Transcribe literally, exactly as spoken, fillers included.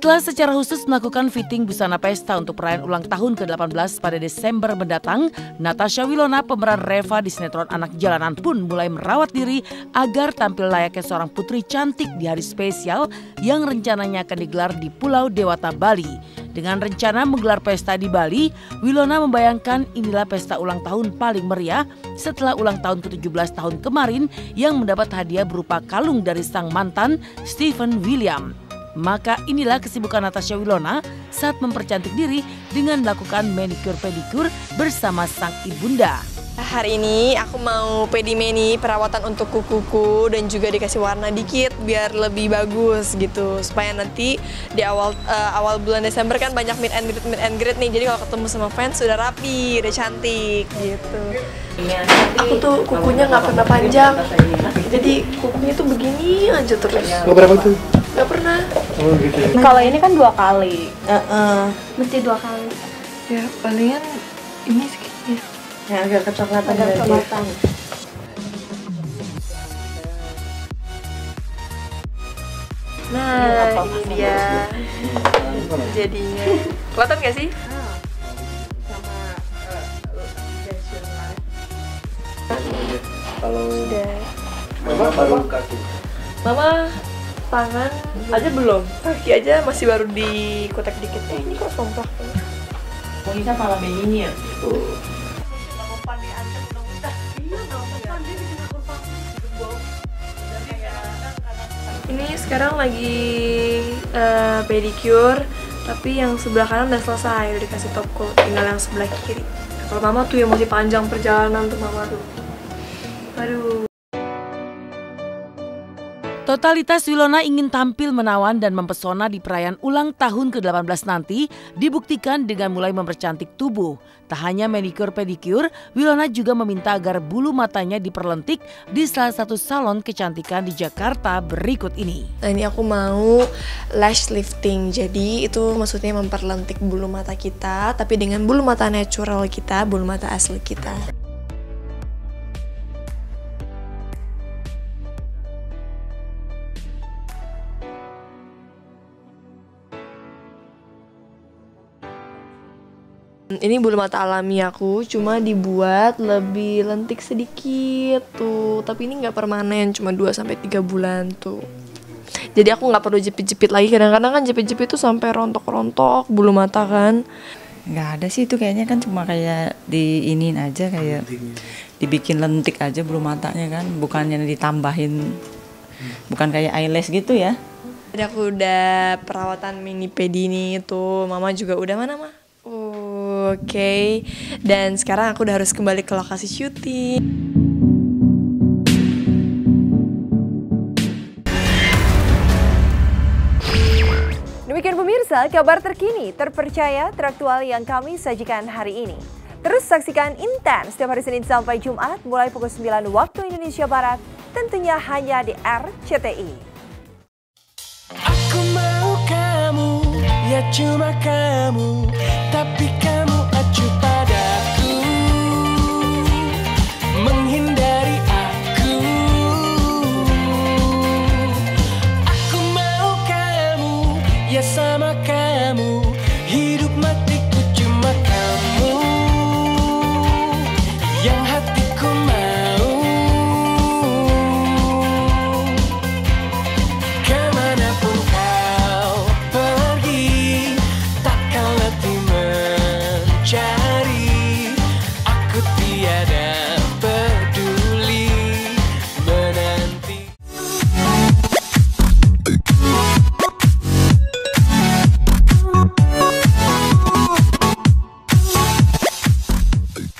Setelah secara khusus melakukan fitting busana pesta untuk perayaan ulang tahun ke delapan belas pada Desember mendatang, Natasha Wilona, pemeran Reva di sinetron Anak Jalanan pun mulai merawat diri agar tampil layaknya seorang putri cantik di hari spesial yang rencananya akan digelar di Pulau Dewata, Bali. Dengan rencana menggelar pesta di Bali, Wilona membayangkan inilah pesta ulang tahun paling meriah setelah ulang tahun ke tujuh belas tahun kemarin yang mendapat hadiah berupa kalung dari sang mantan Steven William. Maka inilah kesibukan Natasha Wilona saat mempercantik diri dengan melakukan manicure pedicure bersama sang ibunda. Hari ini aku mau pedi-mani perawatan untuk kukuku dan juga dikasih warna dikit biar lebih bagus gitu. Supaya nanti di awal uh, awal bulan Desember kan banyak meet and greet meet and greet nih. Jadi kalau ketemu sama fans sudah rapi, udah cantik gitu. Aku tuh kukunya nggak pernah panjang. Jadi kukunya tuh begini aja terus. Nggak berapa tuh? Nggak pernah. Oh gitu ya. Kalau ini kan dua kali. Uh -uh. Mesti dua kali. Ya palingan ini segini. Ya agak kecoklatan. Agak kecoklatan. Nah, ini dia jadinya. Kelihatan gak sih? Kalau Sudah. Mama baru kaki. Mama tangan aja belum, kaki aja masih baru dikotek dikit. Eh ini kok somplak. Mau bisa malah begini ya? Ini sekarang lagi uh, pedicure, tapi yang sebelah kanan udah selesai, udah dikasih top coat, tinggal yang sebelah kiri. Kalau mama tuh yang masih panjang perjalanan tuh mama tuh. Aduh. Totalitas Wilona ingin tampil menawan dan mempesona di perayaan ulang tahun ke delapan belas nanti dibuktikan dengan mulai mempercantik tubuh. Tak hanya manicure pedicure, Wilona juga meminta agar bulu matanya diperlentik di salah satu salon kecantikan di Jakarta berikut ini. Nah ini aku mau lash lifting, jadi itu maksudnya memperlentik bulu mata kita, tapi dengan bulu mata natural kita, bulu mata asli kita. Ini bulu mata alami aku, cuma dibuat lebih lentik sedikit tuh. Tapi ini nggak permanen, cuma dua sampai tiga bulan tuh. Jadi aku nggak perlu jepit-jepit lagi. Kadang-kadang kan jepit-jepit tuh sampai rontok-rontok bulu mata kan. Nggak ada sih, itu kayaknya kan cuma kayak diinin aja, kayak dibikin lentik aja bulu matanya kan. Bukannya ditambahin, bukan kayak eyelash gitu ya. Jadi aku udah perawatan mini pedi ini tuh. Mama juga udah, mana mah? Oke, okay. Dan sekarang aku udah harus kembali ke lokasi syuting. Demikian pemirsa, kabar terkini, terpercaya, teraktual yang kami sajikan hari ini. Terus saksikan Intens setiap hari Senin sampai Jumat mulai pukul sembilan waktu Indonesia Barat, tentunya hanya di R C T I. Aku mau kamu, ya cuma kamu, tapi kamu acuh padaku, menghindari aku. Aku mau kamu, ya sama kamu, hidup matiku cuma kamu, yang hatiku mau. Kemanapun kau pergi, takkan letih mencari